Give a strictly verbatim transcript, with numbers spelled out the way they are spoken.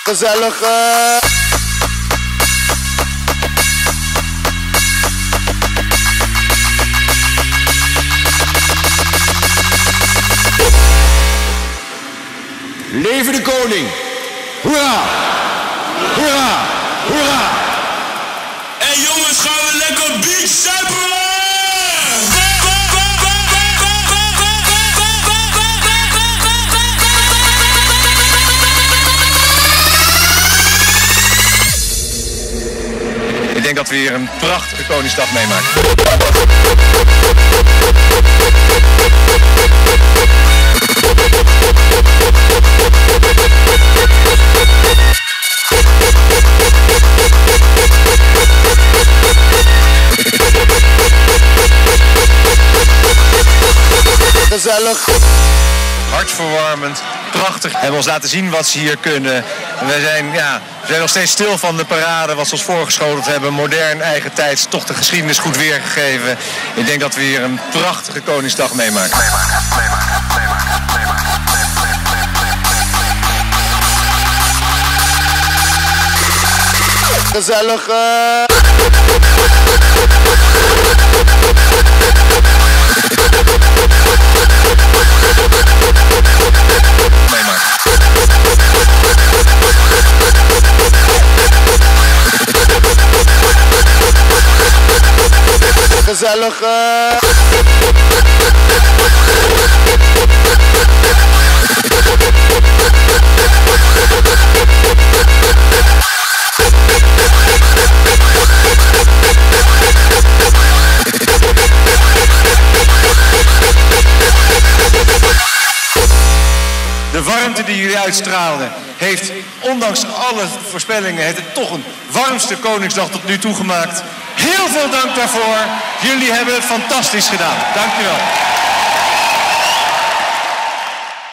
Gezellige. Leven de koning! Hoera! Hoera! Hoera! Hé hey jongens, gaan we lekker beach zuipen! Ik denk dat we hier een prachtige Koningsdag meemaken. Gezellig. Hartverwarmend, prachtig. Hebben ons laten zien wat ze hier kunnen. En wij zijn, ja, we zijn nog steeds stil van de parade, wat ze ons voorgeschoteld hebben. Modern, eigen tijds, toch de geschiedenis goed weergegeven. Ik denk dat we hier een prachtige Koningsdag meemaken. meemaken, meemaken, meemaken, meemaken. Gezellige. Gezellige. De warmte die jullie uitstraalden heeft, ondanks alle voorspellingen, heeft het toch een warmste Koningsdag tot nu toe gemaakt. Heel veel dank daarvoor. Jullie hebben het fantastisch gedaan. Dank je wel.